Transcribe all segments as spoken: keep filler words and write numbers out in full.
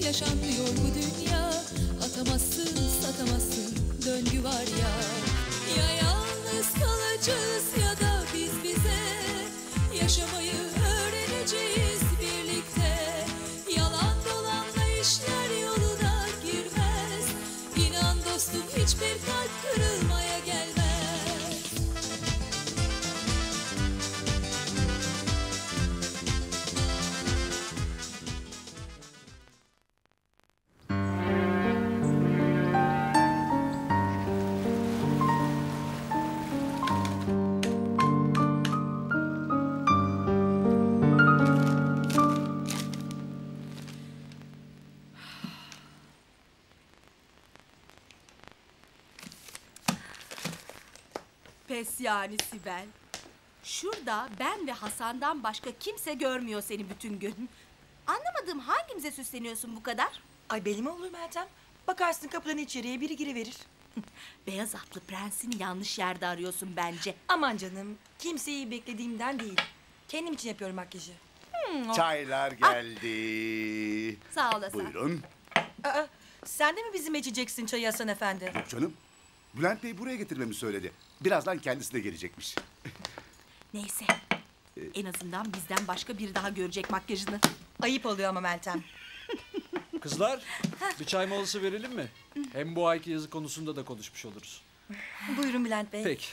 yaşanmıyor bu dünya. Atamazsın, satamazsın, döngü var ya. Ya yalnız kalacağız ya da biz bize yaşamayı öğreneceğiz birlikte. Yalan dolanla işler yoluna girmez. İnan dostum, hiçbir kalp kırılmaya gelmez. Pes yani Sibel. Şurada ben ve Hasan'dan başka kimse görmüyor seni bütün gün. Anlamadım, hangimize süsleniyorsun bu kadar? Ay belli mi olur Meltem? Bakarsın kapıdan içeriye biri giriverir. Beyaz atlı prensini yanlış yerde arıyorsun bence. Aman canım, kimseyi beklediğimden değil. Kendim için yapıyorum makyajı. Hmm, Çaylar geldi. Sağ olasın. Buyurun. Aa, sen de mi bizim içeceksin çayı Hasan Efendi? Yok canım. Bülent Bey buraya getirmemi söyledi. Birazdan kendisi de gelecekmiş. Neyse. En azından bizden başka biri daha görecek makyajını. Ayıp oluyor ama Meltem. Kızlar, bir çay molası verelim mi? Hem bu ayki yazı konusunda da konuşmuş oluruz. Buyurun Bülent Bey. Peki.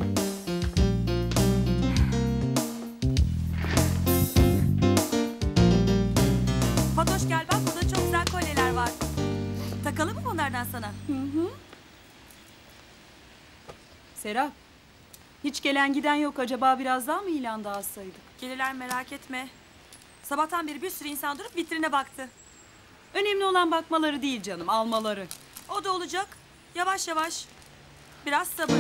Fatoş gel bak, burada çok güzel kolyeler var. Takalım mı bunlardan sana? Hı hı. Serap, hiç gelen giden yok. Acaba biraz daha mı ilan dağıtsaydık? Gelirler, merak etme. Sabahtan beri bir sürü insan durup vitrine baktı. Önemli olan bakmaları değil canım, almaları. O da olacak. Yavaş yavaş. Biraz sabır.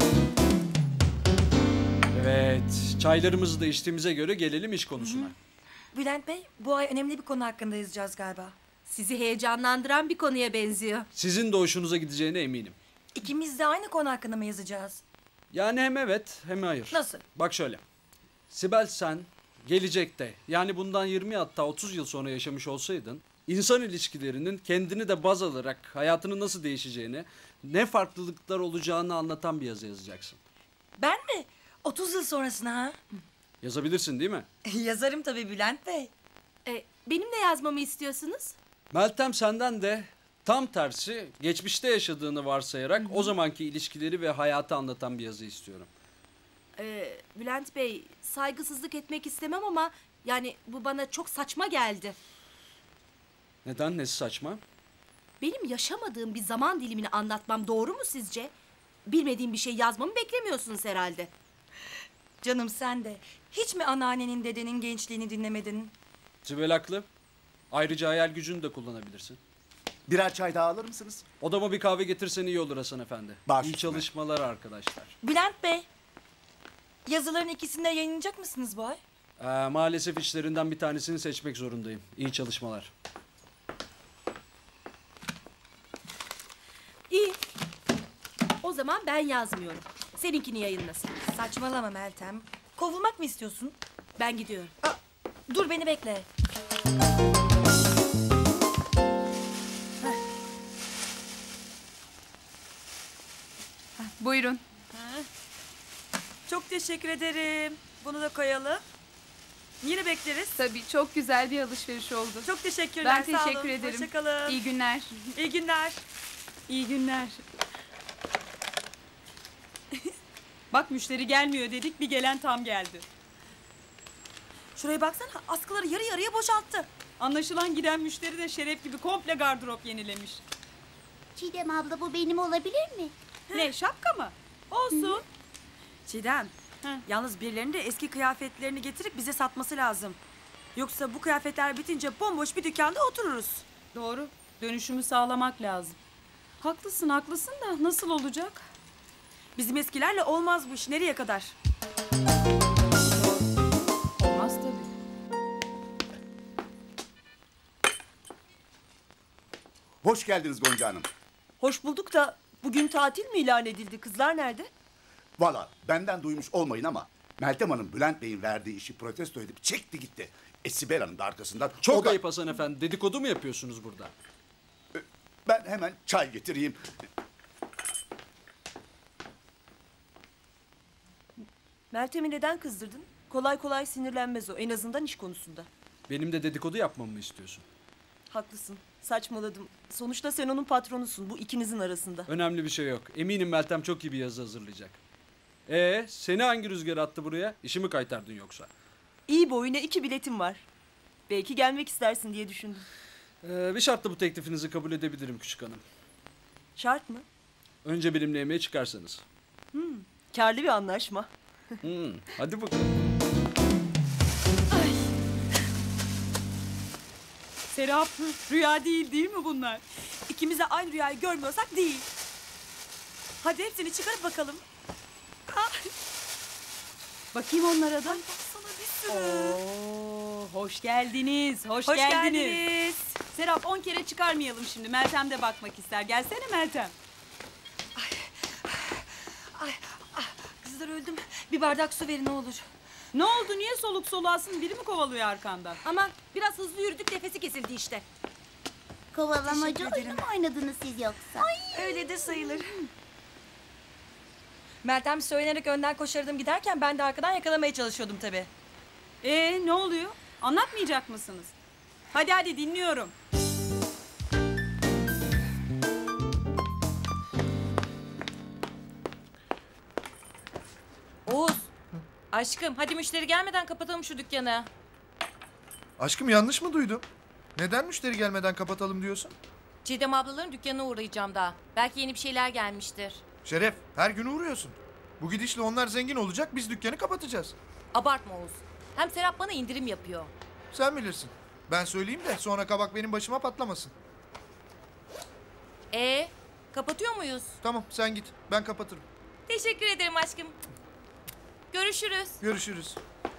Evet, çaylarımızı da içtiğimize göre gelelim iş konusuna. Bülent Bey, bu ay önemli bir konu hakkında yazacağız galiba. Sizi heyecanlandıran bir konuya benziyor. Sizin de hoşunuza gideceğine eminim. İkimiz de aynı konu hakkında mı yazacağız? Yani hem evet hem hayır. Nasıl? Bak şöyle. Sibel, sen gelecekte, yani bundan yirmi hatta otuz yıl sonra yaşamış olsaydın, insan ilişkilerinin kendini de baz alarak hayatının nasıl değişeceğini, ne farklılıklar olacağını anlatan bir yazı yazacaksın. Ben mi? otuz yıl sonrasına ha? Yazabilirsin değil mi? Yazarım tabii Bülent Bey. E, benim de yazmamı istiyorsunuz. Meltem, senden de tam tersi geçmişte yaşadığını varsayarak o zamanki ilişkileri ve hayatı anlatan bir yazı istiyorum. Ee, Bülent Bey, saygısızlık etmek istemem ama yani bu bana çok saçma geldi. Neden? Nesi saçma? Benim yaşamadığım bir zaman dilimini anlatmam doğru mu sizce? Bilmediğim bir şey yazmamı beklemiyorsunuz herhalde. Canım sen de. Hiç mi anneannenin, dedenin gençliğini dinlemedin? Sibel haklı. Ayrıca hayal gücünü de kullanabilirsin. Birer çay daha alır mısınız? Odama bir kahve getirsen iyi olur Hasan Efendi. Baş İyi üstüne. çalışmalar arkadaşlar. Bülent Bey, yazıların ikisini de yayınlayacak mısınız bu ay? Ee, maalesef işlerinden bir tanesini seçmek zorundayım. İyi çalışmalar. İyi. O zaman ben yazmıyorum. Seninkini yayınlasın. Saçmalama Meltem. Kovulmak mı istiyorsun? Ben gidiyorum. Aa, dur beni bekle. Buyurun. Çok teşekkür ederim. Bunu da koyalım. Yine bekleriz. Tabii, çok güzel bir alışveriş oldu. Çok teşekkürler. Ben sağ teşekkür olun. ederim. Hoşçakalın. İyi günler. İyi günler. İyi günler. Bak, müşteri gelmiyor dedik, bir gelen tam geldi. Şuraya baksana, askıları yarı yarıya boşalttı. Anlaşılan giden müşteri de Şeref gibi komple gardırop yenilemiş. Çiğdem abla, bu benim olabilir mi? Ne, şapka mı? Olsun. Çiğdem, Hı. yalnız birilerinin de eski kıyafetlerini getirip bize satması lazım. Yoksa bu kıyafetler bitince bomboş bir dükkanda otururuz. Doğru. Dönüşümü sağlamak lazım. Haklısın, haklısın da nasıl olacak? Bizim eskilerle olmaz bu iş. Nereye kadar? Olmaz tabii. Hoş geldiniz Gonca Hanım. Hoş bulduk da bugün tatil mi ilan edildi? Kızlar nerede? Valla benden duymuş olmayın ama Meltem Hanım Bülent Bey'in verdiği işi protesto edip çekti gitti. E Sibel Hanım da arkasından. Çok O da- ayıp Hasan Efendi. Dedikodu mu yapıyorsunuz burada? Ben hemen çay getireyim. Meltem'i neden kızdırdın? Kolay kolay sinirlenmez o. En azından iş konusunda. Benim de dedikodu yapmamı mı istiyorsun? Haklısın. Saçmaladım. Sonuçta sen onun patronusun. Bu ikinizin arasında. Önemli bir şey yok. Eminim Meltem çok iyi bir yazı hazırlayacak. Ee, seni hangi rüzgar attı buraya? İşi mi kaytardın yoksa? İyi boyuna iki biletim var. Belki gelmek istersin diye düşündüm. Ee, bir şartla bu teklifinizi kabul edebilirim küçük hanım. Şart mı? Önce benimle yemeğe çıkarsanız. Kârlı bir anlaşma. Hmm, hadi bakalım. Serap, rüya değil değil mi bunlar? İkimiz de aynı rüyayı görmüyorsak değil. Hadi hepsini çıkarıp bakalım. Bakayım onlara da. Baksana bir sürü. Oo, hoş geldiniz, hoş, Hoş geldiniz. geldiniz. Serap on kere çıkarmayalım şimdi. Meltem de bakmak ister. Gelsene Meltem. Kızlar öldüm. Bir bardak su verin ne olur. Ne oldu? Niye soluk soluğasın? Biri mi kovalıyor arkandan? Aman biraz hızlı yürüdük, nefesi kesildi işte. Kovalamacı Teşekkür oyunu ederim. mu oynadınız siz yoksa? Öyle de sayılır. Meltem söylenerek önden koşardım giderken ben de arkadan yakalamaya çalışıyordum tabii. Ee, ne oluyor? Anlatmayacak mısınız? Hadi hadi dinliyorum. Oğuz. Aşkım hadi müşteri gelmeden kapatalım şu dükkanı. Aşkım yanlış mı duydum? Neden müşteri gelmeden kapatalım diyorsun? Çiğdem ablaların dükkanına uğrayacağım daha. Belki yeni bir şeyler gelmiştir. Şeref, her gün uğruyorsun. Bu gidişle onlar zengin olacak, biz dükkanı kapatacağız. Abartma Oğuz. Hem Serap bana indirim yapıyor. Sen bilirsin. Ben söyleyeyim de sonra kabak benim başıma patlamasın. Ee, kapatıyor muyuz? Tamam, sen git. Ben kapatırım. Teşekkür ederim aşkım. Görüşürüz. Görüşürüz.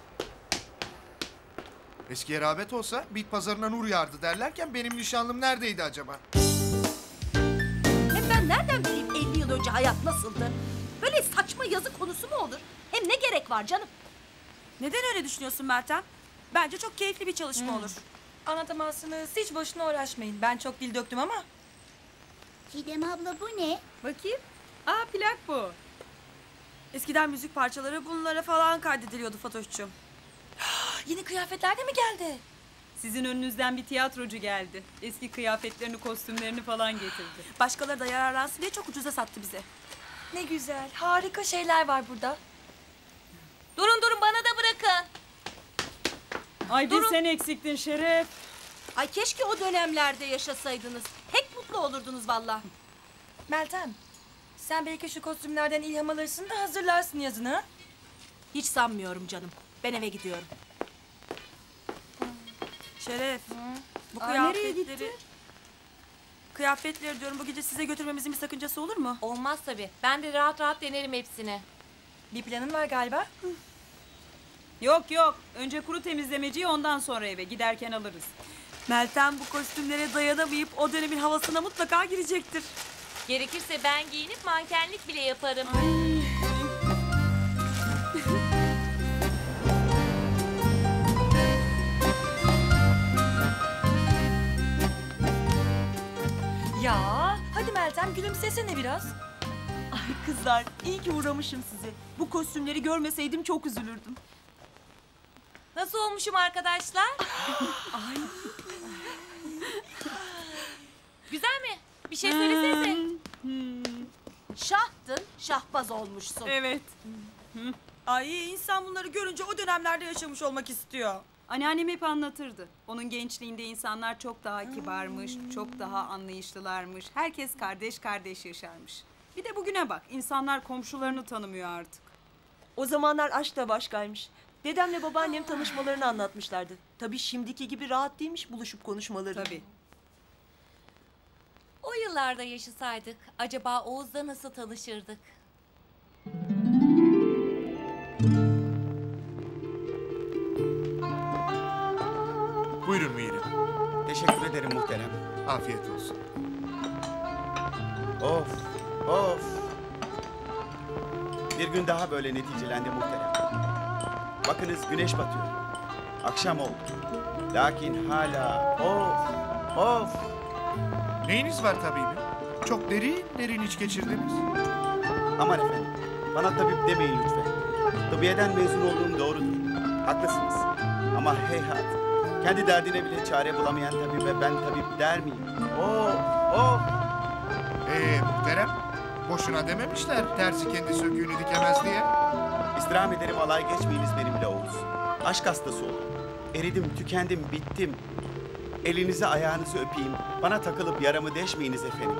Eskiye rağbet olsa bit pazarına nur yağardı derlerken benim nişanlım neredeydi acaba? Hem ben nereden bileyim elli yıl önce hayat nasıldı? Böyle saçma yazı konusu mu olur? Hem ne gerek var canım? Neden öyle düşünüyorsun Meltem? Bence çok keyifli bir çalışma olur. Anlatamazsınız. Hiç boşuna uğraşmayın. Ben çok dil döktüm ama. Çiğdem abla bu ne? Bakayım. Aa, plak bu. Eskiden müzik parçaları bunlara falan kaydediliyordu Fatoş'cum. Yeni kıyafetler de mi geldi? Sizin önünüzden bir tiyatrocu geldi. Eski kıyafetlerini, kostümlerini falan getirdi. Başkaları da yararlansın diye çok ucuza sattı bize. Ne güzel. Harika şeyler var burada. Durun durun bana da bırakın. Ay bir sen eksiktin Şeref. Ay keşke o dönemlerde yaşasaydınız. Pek mutlu olurdunuz vallahi. Meltem, sen belki şu kostümlerden ilham alırsın da hazırlarsın yazını. Ha? Hiç sanmıyorum canım. Ben eve gidiyorum. Şeref, bu Aa, nereye kıyafetleri... gitti? Kıyafetleri diyorum bu gece size götürmemizin bir sakıncası olur mu? Olmaz tabii. Ben de rahat rahat denerim hepsini. Bir planın var galiba. Yok yok. Önce kuru temizlemeciyi ondan sonra eve. Giderken alırız. Meltem bu kostümlere dayanamayıp o dönemin havasına mutlaka girecektir. Gerekirse ben giyinip mankenlik bile yaparım. Ya hadi Meltem gülümsesene biraz. Ay kızlar, iyi ki uğramışım size. Bu kostümleri görmeseydim çok üzülürdüm. Nasıl olmuşum arkadaşlar? Güzel mi? Bir şey söylesenize. Şahtın, şahbaz olmuşsun. Evet. Ay insan bunları görünce o dönemlerde yaşamış olmak istiyor. Anneannem hep anlatırdı. Onun gençliğinde insanlar çok daha kibarmış, çok daha anlayışlılarmış. Herkes kardeş kardeş yaşarmış. Bir de bugüne bak. İnsanlar komşularını tanımıyor artık. O zamanlar aşk da başkaymış. Dedemle babaannem tanışmalarını anlatmışlardı. Tabii şimdiki gibi rahat değilmiş buluşup konuşmaları. Tabii. O yıllarda yaşasaydık acaba Oğuz'la nasıl tanışırdık? Buyurun Mirim. Teşekkür ederim muhterem. Afiyet olsun. Of, of. Bir gün daha böyle neticelendi muhterem. Bakınız güneş batıyor. Akşam oldu. Lakin hala of of. Neyiniz var tabibim? Çok derin derin iç geçirdiniz. Aman efendim, bana tabip demeyin lütfen. Tıbbiyeden mezun olduğum doğrudur. Haklısınız. Ama heyhat, kendi derdine bile çare bulamayan tabibe ben tabip der miyim? Of of. Ee muhterem, boşuna dememişler terzi kendi söküğünü dikemez diye. İstirham ederim alay geçmeyiniz benimle Oğuz. Aşk hastası oldum. Eridim, tükendim, bittim. Elinizi ayağınızı öpeyim. Bana takılıp yaramı deşmeyiniz efendim.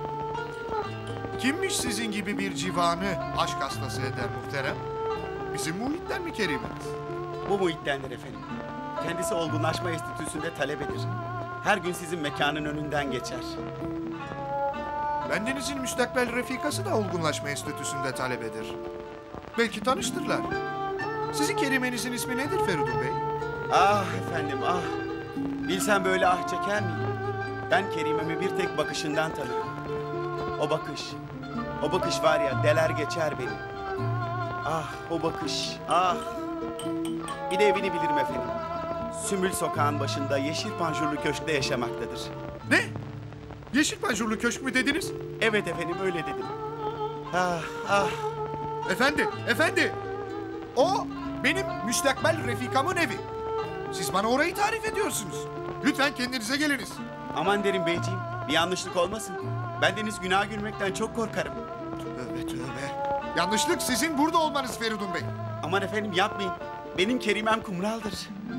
Kimmiş sizin gibi bir civanı aşk hastası eder muhterem? Bizim muhitten mi keriminiz? Bu muhittendir efendim. Kendisi olgunlaşma enstitüsünde talebedir. Her gün sizin mekanın önünden geçer. Bendenizin müstakbel refikası da olgunlaşma enstitüsünde talebedir. Belki tanıştırlar. Sizin kerimenizin ismi nedir Feridun Bey? Ah efendim ah. Bilsem böyle ah çeker miyim? Ben Kerime'mi bir tek bakışından tanırım. O bakış, o bakış var ya deler geçer beni. Ah o bakış, ah. Bir de evini bilirim efendim. Sümbül Sokağı'nın başında yeşil panjurlu köşkte yaşamaktadır. Ne? Yeşil panjurlu köşk mü dediniz? Evet efendim öyle dedim. Ah ah. Efendi, efendi. O benim müstakbel refikamın evi. Siz bana orayı tarif ediyorsunuz. Lütfen kendinize geliniz. Aman derim beyciğim, bir yanlışlık olmasın. Bendeniz günah görmekten çok korkarım. Tövbe tövbe. Yanlışlık sizin burada olmanız Feridun Bey. Aman efendim yapmayın. Benim Kerimem kumraldır.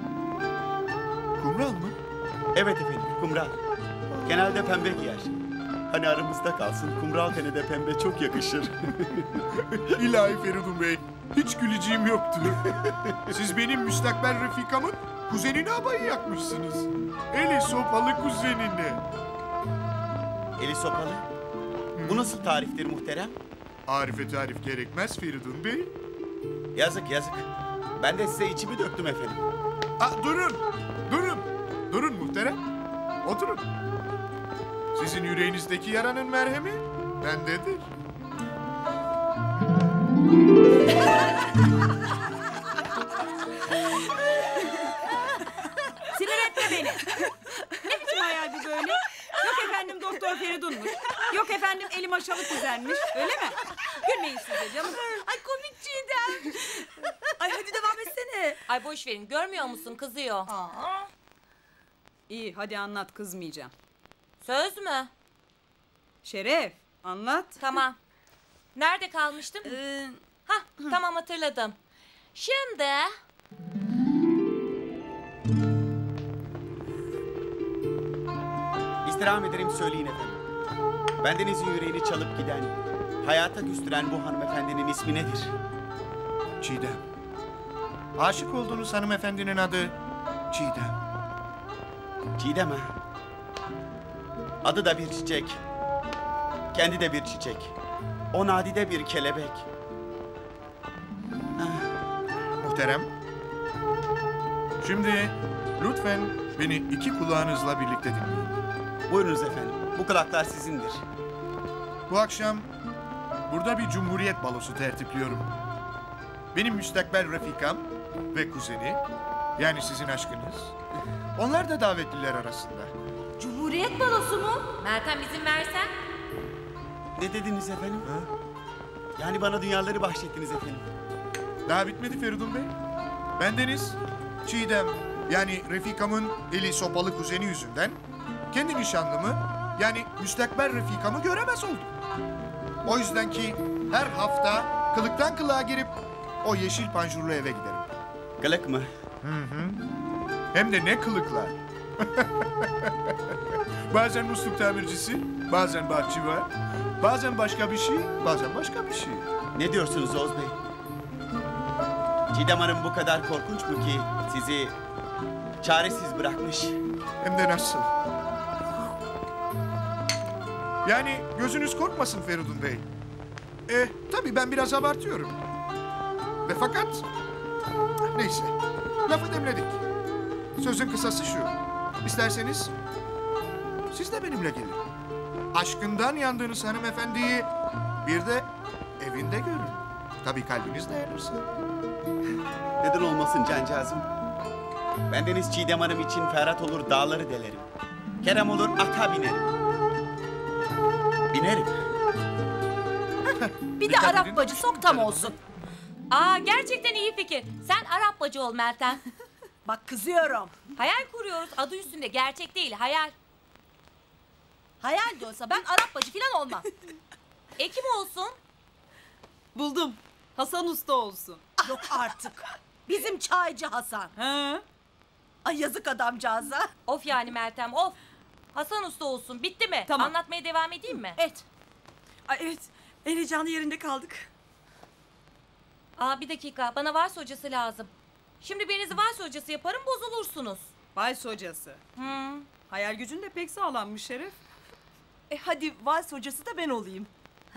Kumral mı? Evet efendim, kumral. Genelde pembe giyer. Hani aramızda kalsın, kumral tene de pembe çok yakışır. İlahi Feridun Bey, hiç güleceğim yoktu. Siz benim müstakbel refikamın kuzenini abayı yakmışsınız. Eli sopalı kuzenini. Eli sopalı? Bu nasıl tariftir muhterem? Arife tarif gerekmez Feridun Bey. Yazık yazık. Ben de size içimi döktüm efendim. Aa, durun, durun, durun muhterem. Oturun. Sizin yüreğinizdeki yaranın merhemi bendedir. Sinir etme beni. Ne biçim hayal bu böyle? Yok efendim Doktor Feridun'muş. Yok efendim elim aşağı kuzenmiş. Öyle mi? Gülmeyin siz de canım. Ay komik Çiğdem. Ay hadi devam etsene. Ay boş verin, görmüyor musun, kızıyor. Aa. İyi hadi anlat, kızmayacağım. Söz mü? Şeref anlat. Tamam. Nerede kalmıştım? Ee, Hah tamam hatırladım. Şimdi... İstirham ederim söyleyin efendim. Bendenizin yüreğini çalıp giden, hayata küstüren bu hanımefendinin ismi nedir? Çiğdem. Aşık olduğunuz hanımefendinin adı Çiğdem. Çiğdem ha? Adı da bir çiçek. Kendi de bir çiçek. O nadide bir kelebek. Muhterem. Şimdi lütfen beni iki kulağınızla birlikte dinleyin. Buyurunuz efendim. Bu kulaklar sizindir. Bu akşam burada bir cumhuriyet balosu tertipliyorum. Benim müstakbel refikam ve kuzeni, yani sizin aşkınız, onlar da davetliler arasında. Cumhuriyet balosu mu? Meltem izin versen. Ne dediniz efendim? Ha? Yani bana dünyaları bahşettiniz efendim. Daha bitmedi Feridun Bey. Bendeniz Çiğdem, yani refikamın eli sopalı kuzeni yüzünden kendi nişanlımı, yani müstakbel refikamı göremez oldum. O yüzden ki her hafta kılıktan kılığa girip o yeşil panjurlu eve giderim. Kılık mı? Hı hı. Hem de ne kılıklar. Bazen musluk tamircisi, bazen bahçıvar, bazen başka bir şey, bazen başka bir şey. Ne diyorsunuz Oğuz Bey? Çiğdem Hanım bu kadar korkunç mu ki sizi çaresiz bırakmış? Hem de nasıl? Yani gözünüz korkmasın Feridun Bey. E, tabii ben biraz abartıyorum. Ve fakat... Neyse, lafı demledik. Sözün kısası şu. İsterseniz siz de benimle gelin. Aşkından yandığınız hanımefendiyi bir de evinde görün. Tabii kalbiniz dayanırsa. Neden olmasın cancağızım? Bendeniz Çiğdem Hanım için Ferhat olur dağları delerim. Kerem olur ata binerim. Binerim. Bir de Arap bacı sok tam olsun. Aa gerçekten iyi fikir. Sen Arap bacı ol Meltem. Bak kızıyorum. Hayal kuruyoruz adı üstünde, gerçek değil, hayal. Hayal de olsa ben Arap bacı falan olmam. E kim olsun? Buldum. Hasan Usta olsun. Yok artık. Bizim çaycı Hasan. Ha? Ay yazık adamcağıza. Of yani Meltem, of. Hasan Usta olsun, bitti mi? Tamam. Anlatmaya devam edeyim mi? Et. Ay evet. En heyecanlı yerinde kaldık. Aa bir dakika, bana vals hocası lazım. Şimdi birinizi vals hocası yaparım, bozulursunuz. Vals hocası. Hmm. Hayal gücün de pek sağlammış Şeref. E hadi vals hocası da ben olayım.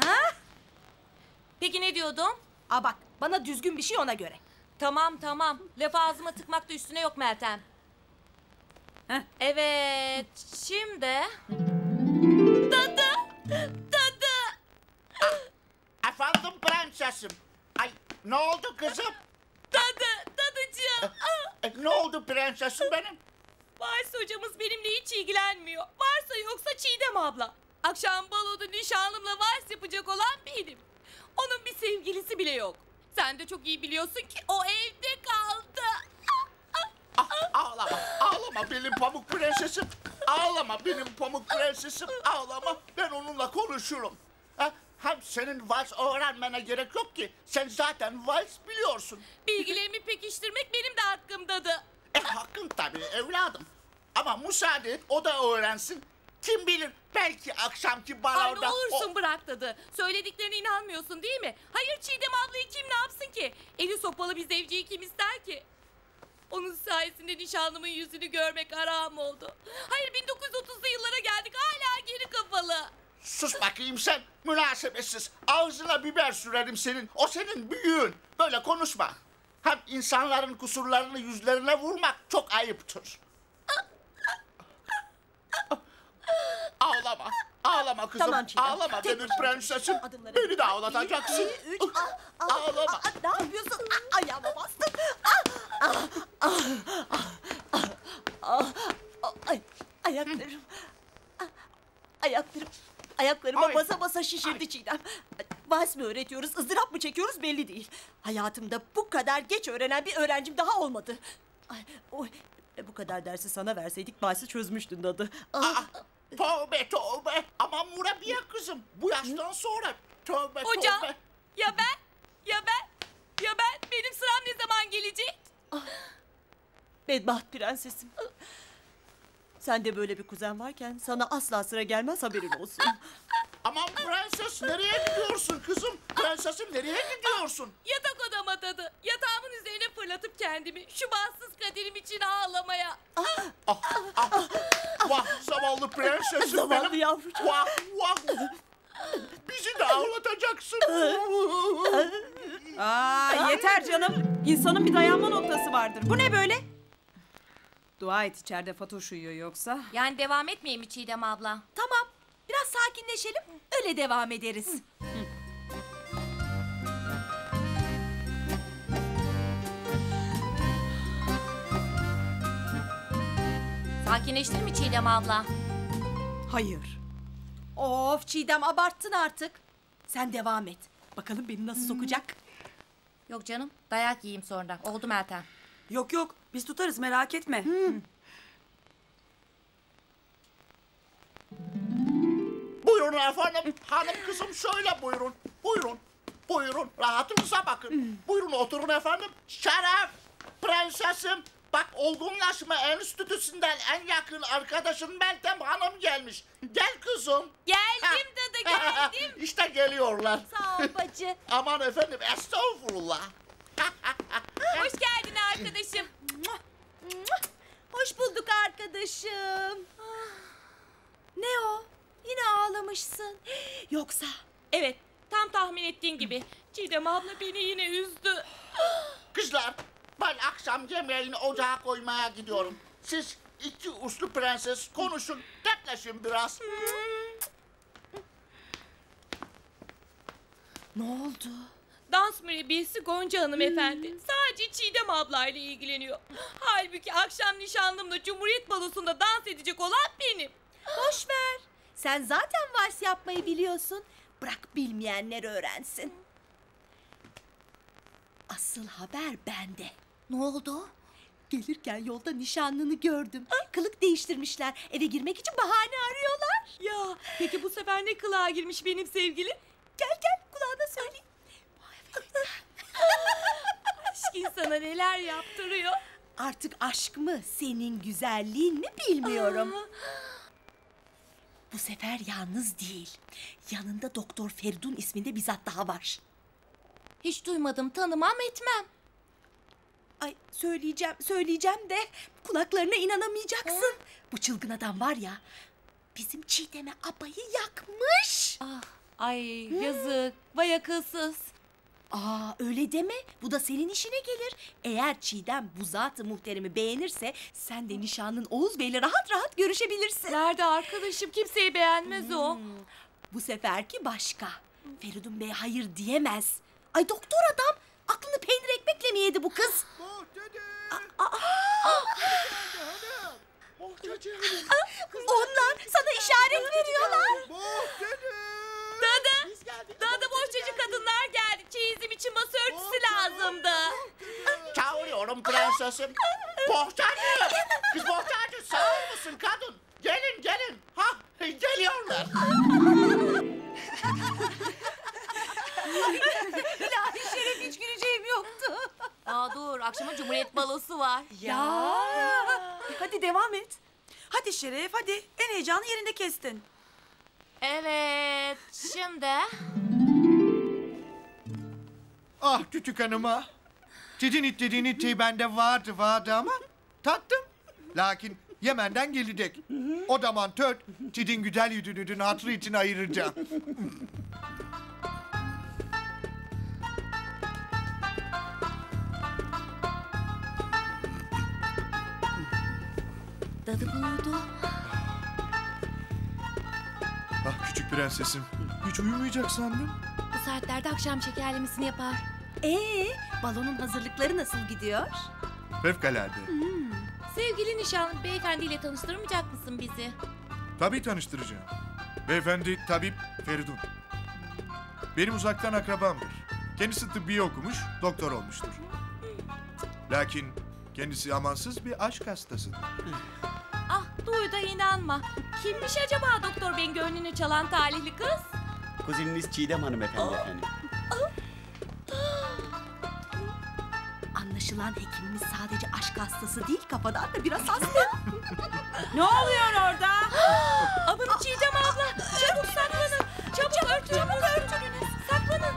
Peki ne diyordum? Aa bak bana düzgün bir şey ona göre. Tamam tamam, lafı ağzıma tıkmak da üstüne yok Meltem. Heh. Evet, şimdi... Dadı! Dadı! Efendim prensesim. Ay ne oldu kızım? Dadı! Dadıcığım! E, ne oldu prensesim benim? Vals hocamız benimle hiç ilgilenmiyor. Varsa yoksa Çiğdem abla. Akşam baloda nişanlımla vals yapacak olan benim. Onun bir sevgilisi bile yok. Sen de çok iyi biliyorsun ki o evde kaldı. Ah, ağlama, ağlama benim pamuk prensesim. Ağlama benim pamuk prensesim. Ağlama, ben onunla konuşurum. Ha, hem senin vals öğrenmene gerek yok ki. Sen zaten vals biliyorsun. Bilgilerimi pekiştirmek benim de hakkım dadı. E hakkın tabii evladım. Ama müsaade et o da öğrensin. Kim bilir belki akşamki Ay baloda... ne olursun o- bırak dadı. Söylediklerine inanmıyorsun değil mi? Hayır Çiğdem ablayı kim ne yapsın ki? Eli sopalı bir zevciyi kim ister ki? Onun sayesinde nişanlımın yüzünü görmek haram oldu. Hayır bin dokuz yüz otuzlu yıllara geldik hala geri kafalı. Sus bakayım sen münasebetsiz. Ağzına biber sürerim senin. O senin büyüğün. Böyle konuşma. Hem insanların kusurlarını yüzlerine vurmak çok ayıptır. Ağlama. Ağlama kızım. Tamam Çiğdem. Ağlama Tek benim başına prensesim. adımları. Beni de ağlatacaksın. İki, üç, ah, ah, Ağlama. ah, ne yapıyorsun? Ah, ayağıma bastın. Ah, ah, ah, ah, ah, ah, ah, ay, ayaklarım. Ah, ayaklarım. Ayaklarıma Ay. basa basa şişirdi Çiğdem. Vals mi öğretiyoruz, ızdırap mı çekiyoruz belli değil. Hayatımda bu kadar geç öğrenen bir öğrencim daha olmadı. Ay, oy, e, bu kadar dersi sana verseydik valsi çözmüştün dadı. Ah, Tövbe tövbe. Aman Murabiye kızım. Bu yaştan sonra tövbe Hocam tövbe. ya ben? Ya ben? Ya ben? Benim sıram ne zaman gelecek? bedbaht prensesim. Sende böyle bir kuzen varken sana asla sıra gelmez haberin olsun. Aman prenses nereye gidiyorsun kızım? Prensesim nereye gidiyorsun? Yatak odama dadı. Yatağımın üzerine fırlatıp kendimi şu bahtsız kaderim için ağlamaya. Vah zavallı prensesim Zavallı benim. yavrucuğum. Vah vah. Bizi de ağlatacaksın. Aa yeter canım. İnsanın bir dayanma noktası vardır. Bu ne böyle? Dua et içeride Fatoş uyuyor yoksa. Yani devam etmeyeyim mi Çiğdem abla? Tamam, biraz sakinleşelim, öyle devam ederiz. Sakinleştin mi Çiğdem abla? Hayır. Of Çiğdem abarttın artık. Sen devam et. Bakalım beni nasıl sokacak? Yok canım, dayak yiyeyim sonra. Oldu Meltem. Yok yok biz tutarız merak etme. Buyurun efendim. Hanım kızım şöyle buyurun. Buyurun. Buyurun. Rahatınıza bakın. Buyurun oturun efendim. Şeref. Prensesim. Bak olgunlaşma enstitüsünden en yakın arkadaşın Meltem Hanım gelmiş. Gel kızım. Geldim dadı geldim. İşte geliyorlar. Sağ ol bacı. Aman efendim estağfurullah. Hoş geldin arkadaşım. Hoş bulduk arkadaşım. Ne o? Yine ağlamışsın. Yoksa? Evet, tam tahmin ettiğin gibi. Çiğdem abla beni yine üzdü. Kızlar ben akşam yemeğini ocağa koymaya gidiyorum. Siz iki uslu prenses konuşun, dertleşin biraz. Ne oldu? Dans mürebbiyesi Gonca hanımefendi. Sadece Çiğdem ablayla ilgileniyor. Halbuki akşam nişanlımla Cumhuriyet balosunda dans edecek olan benim. Boş ver. Sen zaten vals yapmayı biliyorsun. Bırak bilmeyenler öğrensin. Asıl haber bende. Ne oldu? Gelirken yolda nişanlını gördüm. Kılık değiştirmişler. Eve girmek için bahane arıyorlar. Ya peki bu sefer ne kılığa girmiş benim sevgilim? Gel gel kulağına söyleyeyim. Aşk insana neler yaptırıyor. Artık aşk mı, senin güzelliğin mi bilmiyorum. Aa. Bu sefer yalnız değil. Yanında Doktor Feridun isminde bir zat daha var. Hiç duymadım, tanımam etmem. Ay söyleyeceğim, söyleyeceğim de kulaklarına inanamayacaksın. Bu çılgın adam var ya, bizim Çiğdem'e abayı yakmış. Ah, ay yazık, vay akılsız. Aa öyle deme, bu da senin işine gelir. Eğer Çiğdem bu zat-ı muhteremi beğenirse sen de nişanlın Oğuz Bey'le rahat rahat görüşebilirsin. Nerede arkadaşım, kimseyi beğenmez o. Hmm, bu seferki başka. Feridun Bey hayır diyemez. Ay doktor adam, aklını peynir ekmekle mi yedi bu kız? Onlar sana işaret veriyorlar. Dadı, dadı bohçacı kadınlar geldi. Çeyizim için masa örtüsü lazımdı. Çağırıyorum prensesim. Bohçacı! Kız bohçacı sağır mısın kadın? Gelin gelin. Ha geliyorlar. İlahi Şeref, hiç güleceğim yoktu. Aa dur, akşama Cumhuriyet balosu var. Ya. Hadi devam et. Hadi Şeref, hadi. En heyecanlı yerinde kestin. Evet, şimdi... Ah küçük hanıma. Sizin istediğin isteği bende vardı vardı ama tattım. Lakin Yemen'den gelecek. O zaman tört sizin güzel yüzünüzün hatırı için ayıracağım. Dadı buyurdu. Ah küçük prensesim. Hiç uyumayacak sandım. Bu saatlerde akşam şekerlemesini yapar. Ee, balonun hazırlıkları nasıl gidiyor? Fevkalade. Sevgili nişanlım, beyefendiyle tanıştırmayacak mısın bizi? Tabii tanıştıracağım. Beyefendi tabip Feridun. Benim uzaktan akrabamdır. Kendisi tıbbiye okumuş, doktor olmuştur. Lakin kendisi amansız bir aşk hastasıdır. Ah, duy da inanma. Kimmiş acaba doktor beyin gönlünü çalan talihli kız? Kuzeniniz Çiğdem hanımefendi efendim. Anlaşılan hekimimiz sadece aşk hastası değil, kafadan da biraz hasta. Ne oluyor orada? Aman Çiğdem abla, çabuk saklanın. Çabuk örtün, çabuk örtününüz. Saklanın.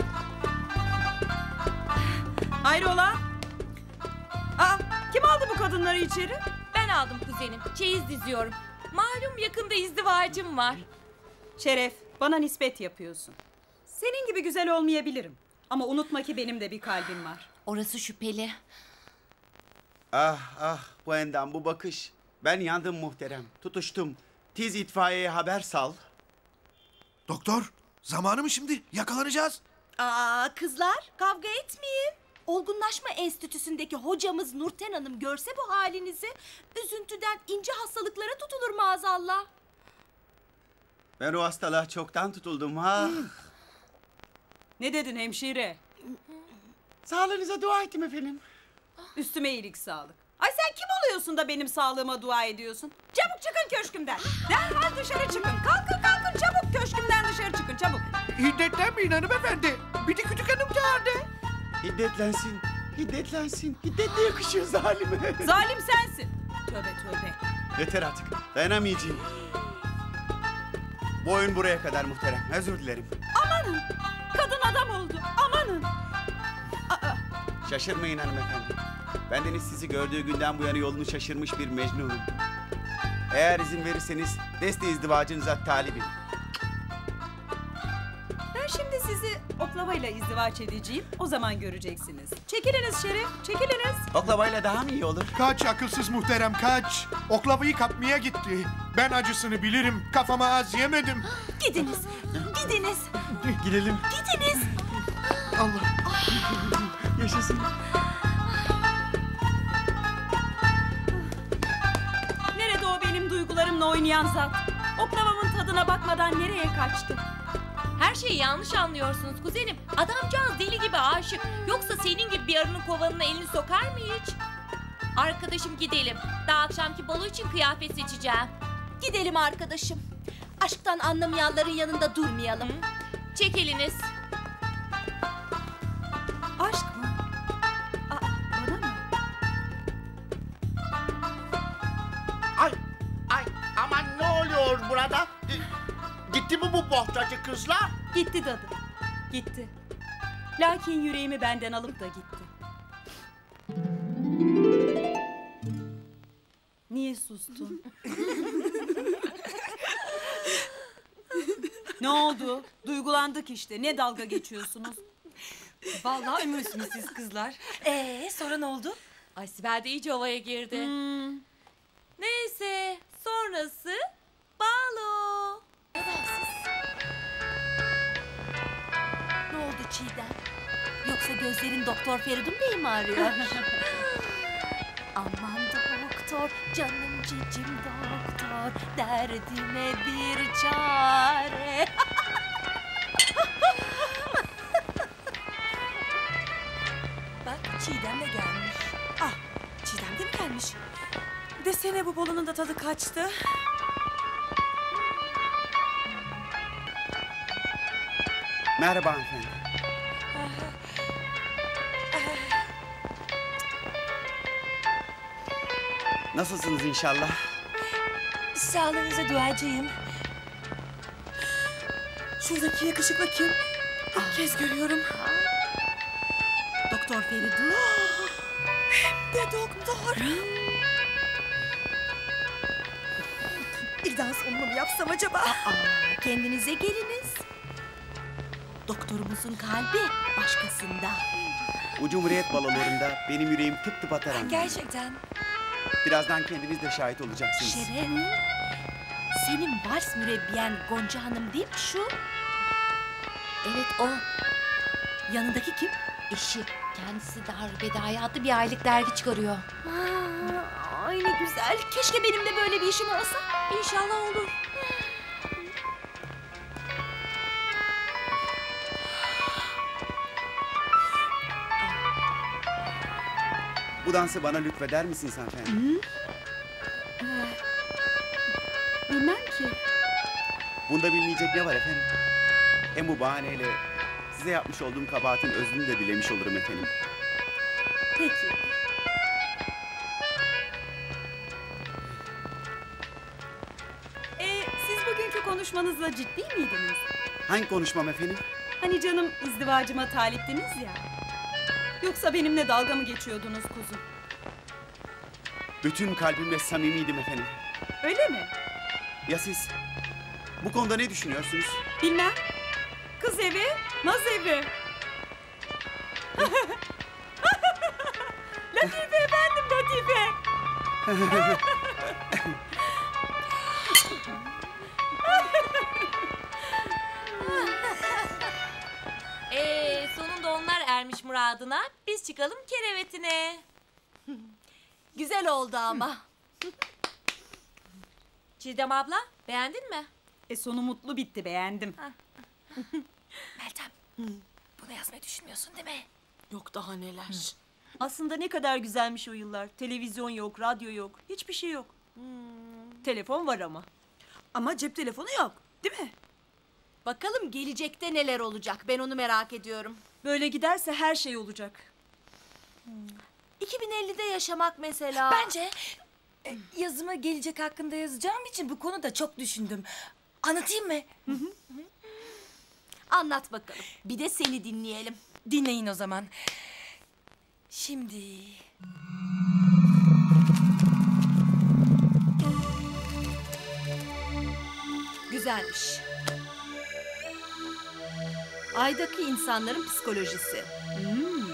Hayrola? Aa, kim aldı bu kadınları içeri? Ben aldım kuzenim. Çeyiz diziyorum. Malum yakında izdivacım var. Şeref, bana nispet yapıyorsun. Senin gibi güzel olmayabilirim. Ama unutma ki benim de bir kalbim var. Orası şüpheli. Ah ah bu endam bu bakış. Ben yandım muhterem. Tutuştum. Tiz itfaiyeye haber sal. Doktor, zamanı mı şimdi? Yakalanacağız. Aa kızlar, kavga etmeyin. Olgunlaşma Enstitüsü'ndeki hocamız Nurten Hanım görse bu halinizi, üzüntüden ince hastalıklara tutulur maazallah. Ben o hastalığa çoktan tutuldum ha. Ne dedin hemşire? Sağlığınıza dua ettim efendim. Üstüme iyilik sağlık. Ay sen kim oluyorsun da benim sağlığıma dua ediyorsun? Çabuk çıkın köşkümden. Derhal dışarı çıkın. Kalkın kalkın çabuk köşkümden dışarı çıkın çabuk. Hiddetlenmeyin hanımefendi. Bir de küçük hanım çağırdı. Hiddetlensin, hiddetlensin. Hiddetle yakışıyor zalime. Zalim sensin. Tövbe tövbe. Yeter artık, dayanamayacağım. Bu oyun buraya kadar muhterem, özür dilerim. Amanın. Kadın adam oldu. Amanın. Aa, Şaşırmayın hanımefendi. Bendeniz sizi gördüğü günden bu yana yolunu şaşırmış bir Mecnun'um. Eğer izin verirseniz deste izdivacınıza talibim. ben şimdi sizi oklavayla izdivaç edeceğim. O zaman göreceksiniz. Çekiliniz Şerif, çekiliniz. Oklavayla daha mı iyi olur? Kaç akılsız muhterem kaç. Oklavayı kapmaya gitti. Ben acısını bilirim. Kafama az yemedim. Gidiniz, gidiniz, Gidelim. gidiniz. Allah. Yaşasın. Nerede o benim duygularımla oynayan zat? Oklavamın tadına bakmadan nereye kaçtı? Her şeyi yanlış anlıyorsunuz kuzenim. Adamcağız deli gibi aşık. Yoksa senin gibi bir arının kovanına elini sokar mı hiç? Arkadaşım gidelim. Daha akşamki balo için kıyafet seçeceğim. Gidelim arkadaşım. Aşktan anlamayanların yanında durmayalım. Çek eliniz. Aşk mı? Aa, bana mı? Ay, ay aman ne oluyor burada? E, Gitti mi bu bohtacı kızlar? Gitti dadı. Gitti. Lakin yüreğimi benden alıp da gitti. Niye sustun? Ne oldu? Duygulandık işte. Ne dalga geçiyorsunuz? Vallahi ümürsünüz siz kızlar. Ee, sonra ne oldu? Ay Sibel de iyice havaya girdi. Hmm. Neyse sonrası balo. Ne oldu Çiğdem? Yoksa gözlerin Doktor Feridun Bey mi arıyor? Aman doktor, canım cicim doktor, derdime bir çare. Bak Çiğdem de gelmiş. Ah, Çiğdem de mi gelmiş? Desene bu balonun da tadı kaçtı. Merhaba hanımefendi. Nasılsınız inşallah? Sağlığınıza duacıyım. Şuradaki yakışıklı kim? İlk kez görüyorum. Doktor Feridun. Hem de doktor. Bir dans onunla mı yapsam acaba? Aa, kendinize geliniz. Doktorumuzun kalbi başkasında. Bu Cumhuriyet balolarında benim yüreğim tıp tıp atar hanım. Gerçekten. Birazdan kendiniz de şahit olacaksınız. Şeref, senin vals mürebbiyen Gonca Hanım değil mi şu? Evet o. Yanındaki kim? Eşi. Kendisi de harbedai adlı bir aylık dergi çıkarıyor. Aa, ay ne güzel. Keşke benim de böyle bir işim olsa. İnşallah olur. Bu dansı bana lütfeder misiniz hanımefendi? Hı? Bilmem ki. Bunda bilmeyecek ne var efendim? Hem bu bahaneyle size yapmış olduğum kabahatin özrünü de dilemiş olurum efendim. Peki. Ee, siz bugünkü konuşmanızla ciddi miydiniz? Hangi konuşmam efendim? Hani canım izdivacıma taliptiniz ya. Yoksa benimle dalga mı geçiyordunuz kuzum? Bütün kalbimle samimiydim efendim. Öyle mi? Ya siz? Bu konuda ne düşünüyorsunuz? Bilmem. Kız evi, naz evi. Latife efendim, Latife. Ee, sonunda onlar ermiş muradına. Biz çıkalım kerevetine. Güzel oldu ama. Çiğdem abla beğendin mi? E sonu mutlu bitti, beğendim. Meltem, bunu yazmayı düşünmüyorsun değil mi? Yok daha neler. Aslında ne kadar güzelmiş o yıllar. Televizyon yok, radyo yok. Hiçbir şey yok. Telefon var ama. Ama cep telefonu yok, değil mi? Bakalım gelecekte neler olacak, ben onu merak ediyorum. Böyle giderse her şey olacak. iki bin ellide yaşamak mesela. Bence e, yazımı gelecek hakkında yazacağım için bu konuda çok düşündüm. Anlatayım mı? Anlat bakalım. Bir de seni dinleyelim. Dinleyin o zaman. Şimdi... Güzelmiş. Aydaki insanların psikolojisi. Hmm.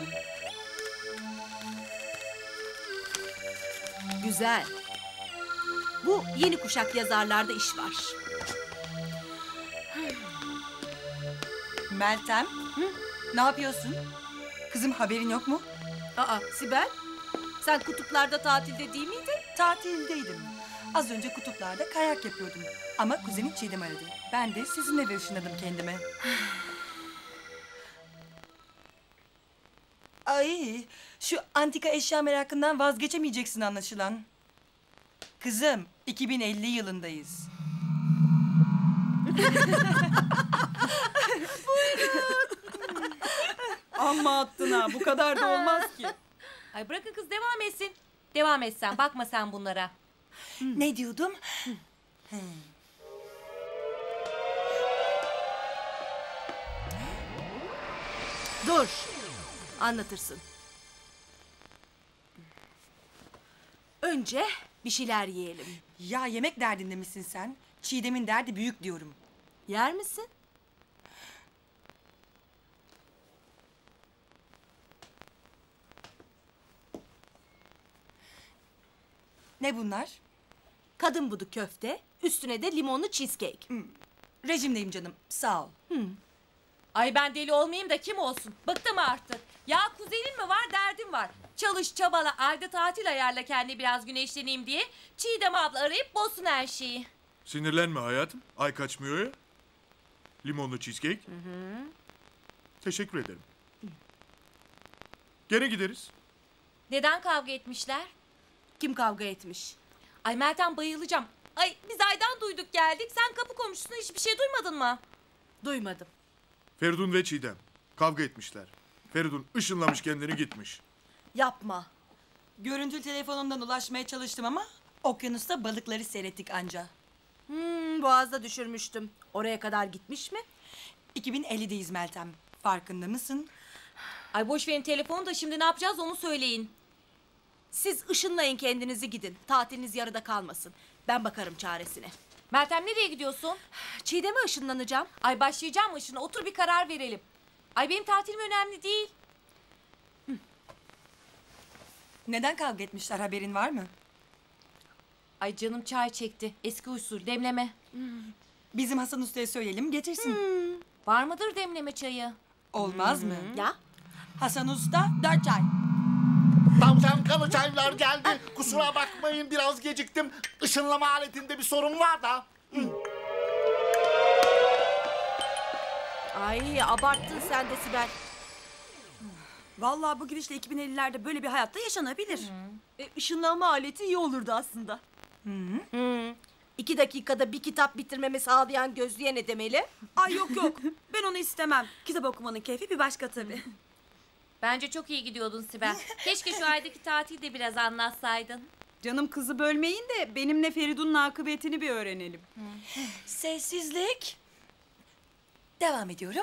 Güzel. Bu yeni kuşak yazarlarda iş var. Meltem, Hı? Ne yapıyorsun? Kızım haberin yok mu? Aa Sibel, sen kutuplarda tatilde değil miydin? Tatildeydim. Az önce kutuplarda kayak yapıyordum. Ama kuzenim Çiğdem aradı. Ben de sizinle eve ışınladım kendime. Ay, şu antika eşya merakından vazgeçemeyeceksin anlaşılan. Kızım, iki bin elli yılındayız. Amma attın ha. Bu kadar da olmaz ki. Ay bırakın kız devam etsin. Devam et sen. Bakma sen bunlara. Ne diyordum? Dur, anlatırsın. Önce bir şeyler yiyelim. Ya yemek derdinde misin sen? Çiğdem'in derdi büyük diyorum. Yer misin? Ne bunlar? Kadın budu köfte, üstüne de limonlu cheesecake. Rejimdeyim canım, sağ ol. Ay ben deli olmayayım da kim olsun? Bıktım artık. Ya kuzenin mi var derdim var. Çalış çabala ayda tatil ayarla kendi biraz güneşleneyim diye. Çiğdem abla arayıp bozsun her şeyi. Sinirlenme hayatım. Ay kaçmıyor ya. Limonlu cheesecake. Teşekkür ederim. Gene gideriz. Neden kavga etmişler? Kim kavga etmiş? Ay Meltem bayılacağım. Ay biz Ay'dan duyduk geldik. Sen kapı komşusuna hiçbir şey duymadın mı? Duymadım. Feridun ve Çiğdem kavga etmişler. Feridun ışınlamış kendini gitmiş. Yapma. Görüntülü telefonundan ulaşmaya çalıştım ama okyanusta balıkları seyrettik anca. Hmm, boğazda düşürmüştüm. Oraya kadar gitmiş mi? iki bin ellideyiz Meltem. Farkında mısın? Ay boş verin telefonu da şimdi ne yapacağız onu söyleyin. Siz ışınlayın kendinizi gidin. Tatiliniz yarıda kalmasın. Ben bakarım çaresine. Meltem nereye gidiyorsun? Çiğdem'e ışınlanacağım. Ay başlayacağım ışına. Otur bir karar verelim. Ay benim tatilim önemli değil. Neden kavga etmişler haberin var mı? Ay canım çay çekti. Eski usul demleme. Bizim Hasan Usta'ya söyleyelim getirsin. Var mıdır demleme çayı? Olmaz mı? Ya? Hasan Usta dört çay. Tavşankalı çaylar geldi. Kusura bakmayın biraz geciktim. Işınlama aletinde bir sorun var da. Ay abarttın sen de Sibel. Vallahi bu gidişle iki bin ellilerde böyle bir hayatta yaşanabilir. E, ışınlanma aleti iyi olurdu aslında. Hmm. İki dakikada bir kitap bitirmemi sağlayan gözlüğe ne demeli? Ay yok yok. Ben onu istemem. Kitap okumanın keyfi bir başka tabii. Bence çok iyi gidiyordun Sibel. Keşke şu aydaki tatilde de biraz anlatsaydın. Canım kızı bölmeyin de benimle Feridun'un akıbetini bir öğrenelim. Sessizlik. Devam ediyorum.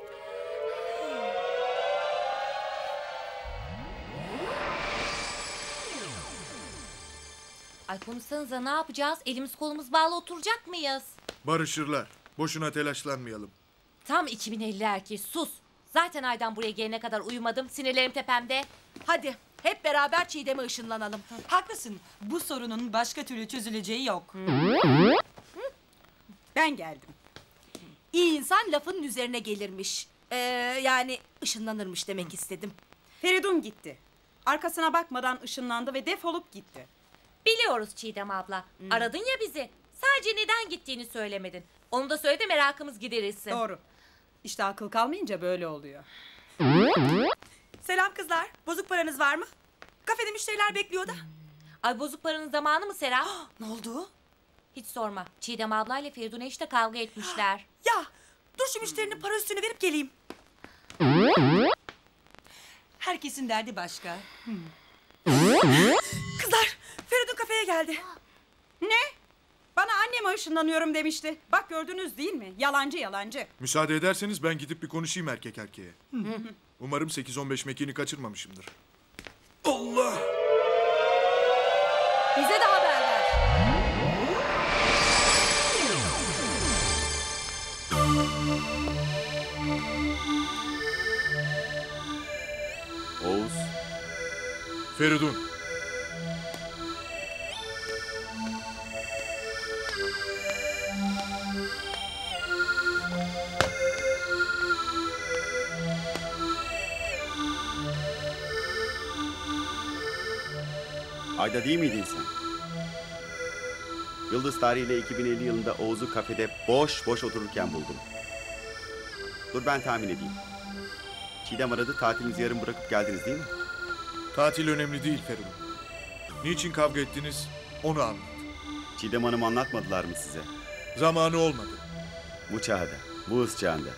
Ay konuşsanıza ne yapacağız? Elimiz kolumuz bağlı oturacak mıyız? Barışırlar. Boşuna telaşlanmayalım. Tam iki bin elli erkeği sus. Zaten Ay'dan buraya gelene kadar uyumadım. Sinirlerim tepemde. Hadi hep beraber Çiğdem'e ışınlanalım. Haklısın. Bu sorunun başka türlü çözüleceği yok. Ben geldim. İyi insan lafının üzerine gelirmiş. Ee, yani ışınlanırmış demek istedim. Feridun gitti. Arkasına bakmadan ışınlandı ve defolup gitti. Biliyoruz Çiğdem abla. Aradın ya bizi. Sadece neden gittiğini söylemedin. Onu da söyle de merakımız giderilsin. Doğru. İşte akıl kalmayınca böyle oluyor. Selam kızlar. Bozuk paranız var mı? Kafede müşteriler bekliyor da. Ay bozuk paranın zamanı mı Serap? Ne oldu? Hiç sorma. Çiğdem ablayla Feridun'a işte kavga etmişler. Ya dur şu müşterinin para üstünü verip geleyim. Herkesin derdi başka. Kızlar Feridun kafeye geldi. Ne? Bana anneme ışınlanıyorum demişti. Bak gördünüz değil mi? Yalancı yalancı. Müsaade ederseniz ben gidip bir konuşayım erkek erkeğe. Umarım sekiz on beş mekini kaçırmamışımdır. Allah! Bize de haber ver. Oğuz. Feridun. Ayda değil miydin sen? Yıldız tarihiyle iki bin elli yılında Oğuz'u kafede boş boş otururken buldum. Dur ben tahmin edeyim. Çiğdem aradı, tatilinizi yarım bırakıp geldiniz değil mi? Tatil önemli değil Feridun. Niçin kavga ettiniz onu anlat. Çiğdem Hanım anlatmadılar mı size? Zamanı olmadı. Bu çağda, bu hız çağında.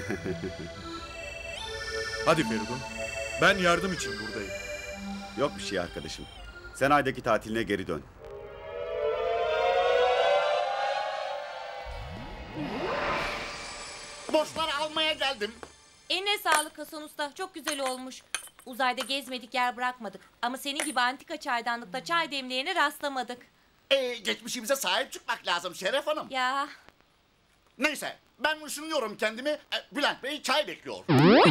Hadi Feridun. Ben yardım için buradayım. Yok bir şey arkadaşım. Sen Ay'daki tatiline geri dön. Boşları almaya geldim. Eline sağlık Hasan Usta. Çok güzel olmuş. Uzayda gezmedik yer bırakmadık. Ama senin gibi antika çaydanlıkta çay demleyene rastlamadık. Ee, geçmişimize sahip çıkmak lazım Şeref Hanım. Ya. Neyse ben ısınıyorum kendimi. Ee, Bülent Bey çay bekliyor.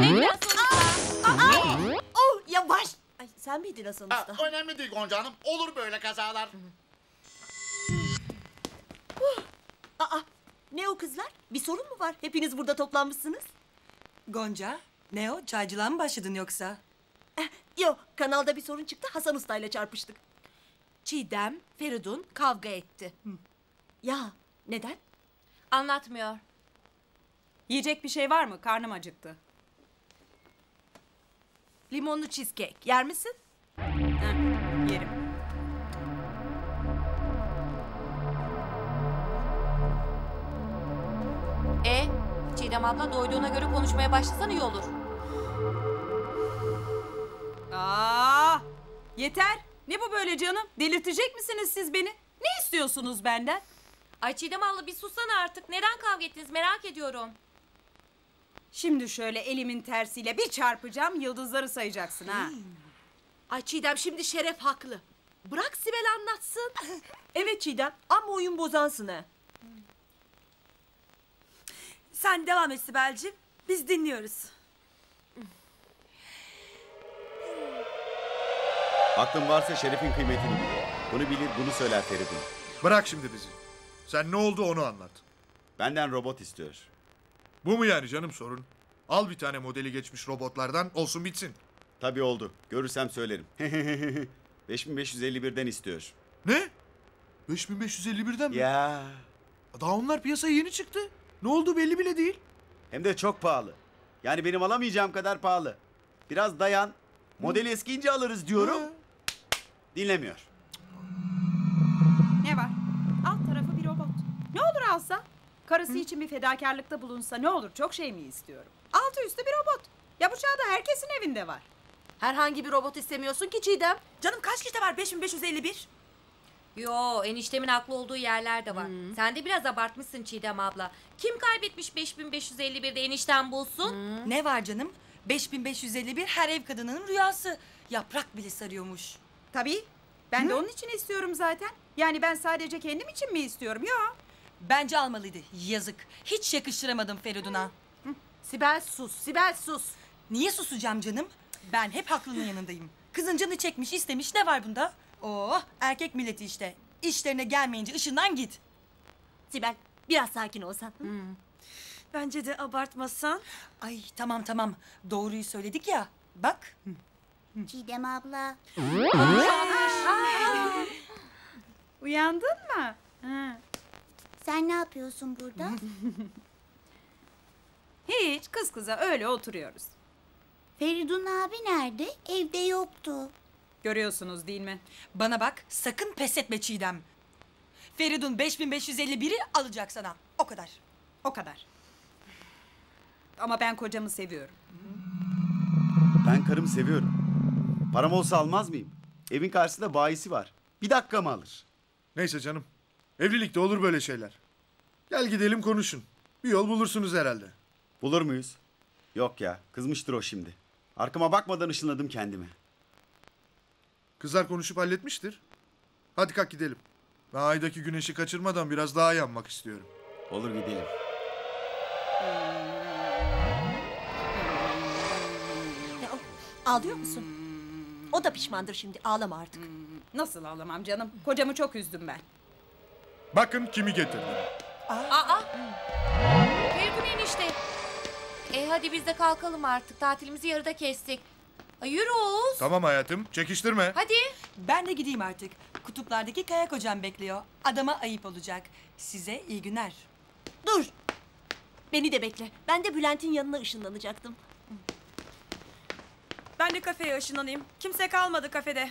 Oh yavaş. Ay, sen miydin Hasan Ha, Usta? önemli değil Gonca Hanım. Olur böyle kazalar. Aa, ne o kızlar? Bir sorun mu var? Hepiniz burada toplanmışsınız. Gonca, ne o? Çaycılığa mı başladın yoksa? Eh, yok, kanalda bir sorun çıktı. Hasan Usta ile çarpıştık. Çiğdem, Feridun kavga etti. Ya, neden? Anlatmıyor. Yiyecek bir şey var mı? Karnım acıktı. Limonlu cheesecake. Yer misin? Heh, yerim. E, Çiğdem abla doyduğuna göre konuşmaya başlasan iyi olur. Aa, yeter. Ne bu böyle canım? Delirtecek misiniz siz beni? Ne istiyorsunuz benden? Ay Çiğdem abla bir sussana artık. Neden kavga ettiniz merak ediyorum. Şimdi şöyle elimin tersiyle bir çarpacağım, yıldızları sayacaksın ha. Ay Çiğdem şimdi Şeref haklı. Bırak Sibel anlatsın. Evet Çiğdem, ama oyun bozansın ha. Sen devam et Sibel'cim. Biz dinliyoruz. Aklın varsa Şeref'in kıymetini bil. Bunu bilir, bunu söyler Feridun. Bırak şimdi bizi. Sen ne oldu onu anlat. Benden robot istiyor. Bu mu yani canım sorun? Al bir tane modeli geçmiş robotlardan olsun bitsin. Tabii oldu. Görürsem söylerim. beş bin beş yüz elli birden istiyor. Ne? beş bin beş yüz elli birden mi? Ya. Daha onlar piyasaya yeni çıktı. Ne oldu belli bile değil. Hem de çok pahalı. Yani benim alamayacağım kadar pahalı. Biraz dayan. Model eskiyince alırız diyorum. Ha. Dinlemiyor. Ne var? Alt tarafı bir robot. Ne olur alsa? Karısı için bir fedakarlıkta bulunsa ne olur? Çok şey mi istiyorum? Altı üstü bir robot. Ya bu çağda herkesin evinde var. Herhangi bir robot istemiyorsun ki Çiğdem. Canım kaç kişi var? beş bin beş yüz elli bir. Yo eniştemin haklı olduğu yerler de var. Sen de biraz abartmışsın Çiğdem abla. Kim kaybetmiş beş bin beş yüz elli birde enişten bulsun? Ne var canım? beş bin beş yüz elli bir her ev kadınının rüyası. Yaprak bile sarıyormuş. Tabii. Ben de onun için istiyorum zaten. Yani ben sadece kendim için mi istiyorum? Yok. Bence almalıydı. Yazık. Hiç yakıştıramadım Feridun'a. Sibel sus, Sibel sus. Niye susacağım canım? Ben hep haklının yanındayım. Kızın canı çekmiş, istemiş. Ne var bunda? Oh, erkek milleti işte. İşlerine gelmeyince ışından git. Sibel, biraz sakin olsan. Bence de abartmasan. Ay tamam tamam. Doğruyu söyledik ya. Bak. Çiğdem abla. Uyandın mı? Ha. Sen ne yapıyorsun burada? Hiç, kız kıza öyle oturuyoruz. Feridun abi nerede? Evde yoktu. Görüyorsunuz değil mi? Bana bak, sakın pes etme Çiğdem. Feridun beş bin beş yüz elli biri alacak sana. O kadar. O kadar. Ama ben kocamı seviyorum. Ben karımı seviyorum. Param olsa almaz mıyım? Evin karşısında bayisi var. Bir dakika mı alır? Neyse canım. Evlilikte olur böyle şeyler. Gel gidelim konuşun. Bir yol bulursunuz herhalde. Bulur muyuz? Yok ya, kızmıştır o şimdi. Arkama bakmadan ışınladım kendimi. Kızlar konuşup halletmiştir. Hadi kalk gidelim. Ben aydaki güneşi kaçırmadan biraz daha yanmak istiyorum. Olur gidelim. Ya, o- ağlıyor musun? O da pişmandır şimdi. Ağlama artık. Nasıl ağlamam canım? Kocamı çok üzdüm ben. Bakın kimi getirdim. Aa! Feridun enişte. E hadi biz de kalkalım artık. Tatilimizi yarıda kestik. Ay yürü Oğuz. Tamam hayatım, çekiştirme. Hadi. Ben de gideyim artık. Kutuplardaki kayak hocam bekliyor. Adama ayıp olacak. Size iyi günler. Dur. Beni de bekle. Ben de Bülent'in yanına ışınlanacaktım. Ben de kafeye ışınlanayım. Kimse kalmadı kafede.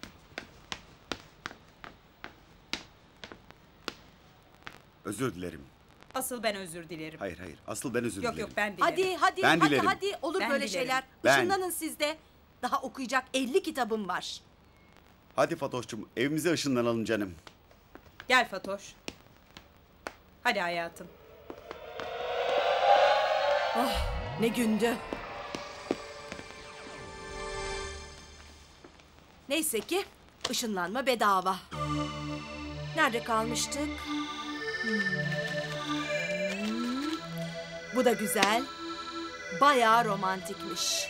Özür dilerim. Asıl ben özür dilerim. Hayır hayır. Asıl ben özür Yok dilerim. yok ben dilerim. Hadi hadi Ben hadi dilerim. hadi olur Ben böyle dilerim. şeyler. Ben. Işınlanın siz de. Daha okuyacak elli kitabım var. Hadi Fatoş'cum evimize ışınlanalım canım. Gel Fatoş. Hadi hayatım. Ne gündü. Neyse ki ışınlanma bedava. Nerede kalmıştık? Hmm. Bu da güzel. Bayağı romantikmiş.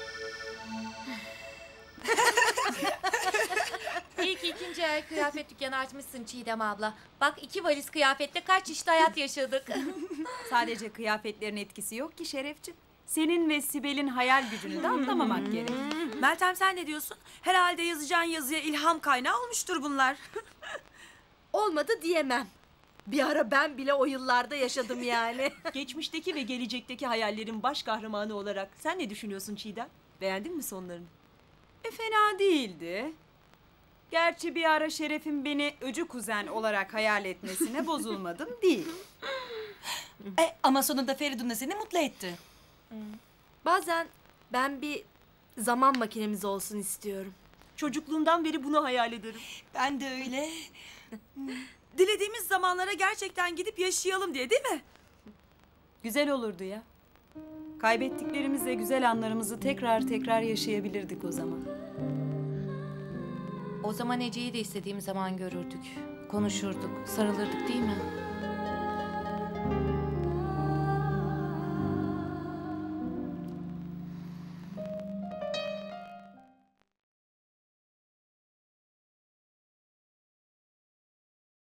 İyi ki ikinci el kıyafet dükkanı açmışsın Çiğdem abla. Bak iki valiz kıyafetle kaç çeşit hayat yaşadık. Sadece kıyafetlerin etkisi yok ki Şerefciğim. Senin ve Sibel'in hayal gücünü de atlamamak gerek. Meltem sen ne diyorsun? Herhalde yazacağın yazıya ilham kaynağı olmuştur bunlar. Olmadı diyemem. Bir ara ben bile o yıllarda yaşadım yani. Geçmişteki ve gelecekteki hayallerin baş kahramanı olarak sen ne düşünüyorsun Çiğdem? Beğendin mi sonlarını? E fena değildi. Gerçi bir ara Şeref'in beni öcü kuzen olarak hayal etmesine bozulmadım değil. E, ama sonunda Feridun da seni mutlu etti. Bazen ben bir zaman makinemiz olsun istiyorum. Çocukluğumdan beri bunu hayal ederim. Ben de öyle. Dilediğimiz zamanlara gerçekten gidip yaşayalım diye değil mi? Güzel olurdu ya. Kaybettiklerimizle güzel anlarımızı tekrar tekrar yaşayabilirdik o zaman. O zaman Ece'yi de istediğim zaman görürdük. Konuşurduk, sarılırdık değil mi?